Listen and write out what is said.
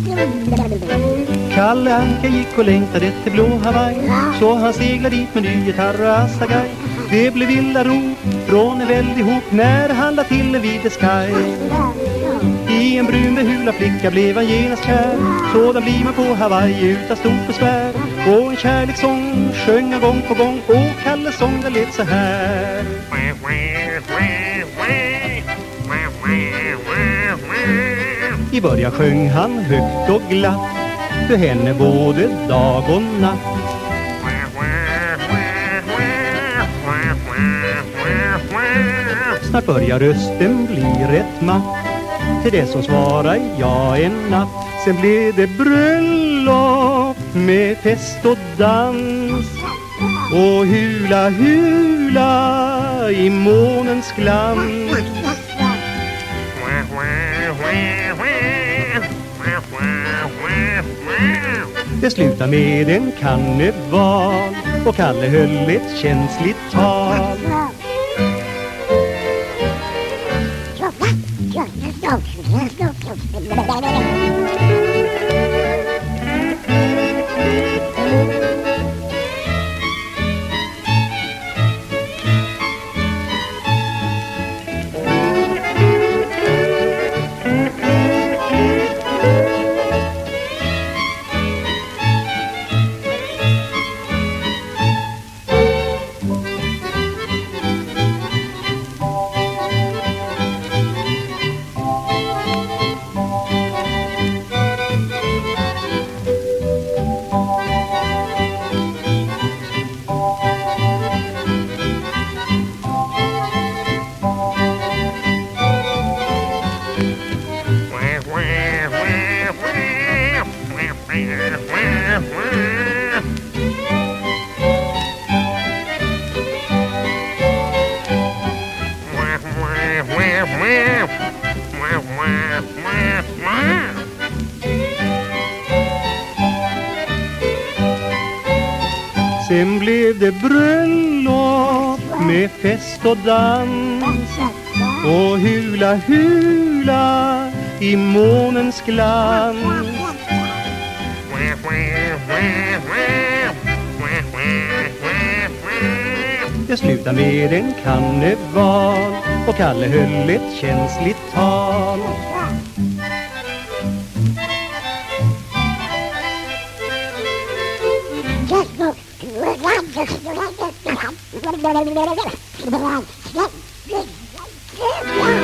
Kalle Anka gick och längtade till blå Hawaii, så han seglade dit med ny gitarr och assagai. Det blev vilda rop från en väldig hop när han la till en vid Sky. I en brun behula flicka blev han genast kär, sådan blir man på Hawaii utan stort besvär. Och en kärlekssång sjöng han gång på gång, och Kalles sång där lät så här. I början sjöng han högt och glatt för henne både dag och natt. Snart börjar rösten bli rätt matt, till det som svarar ja en natt. Sen blev det bröllop med fest och dans, och hula hula i månens glans. Det slutar med en karneval, och Kalle höll ett känsligt tal. Sen blev det bröllop med fest och dans, och hula hula i månens glans. Det slutar med en karneval, och Kalle höll ett känsligt tal. Ja.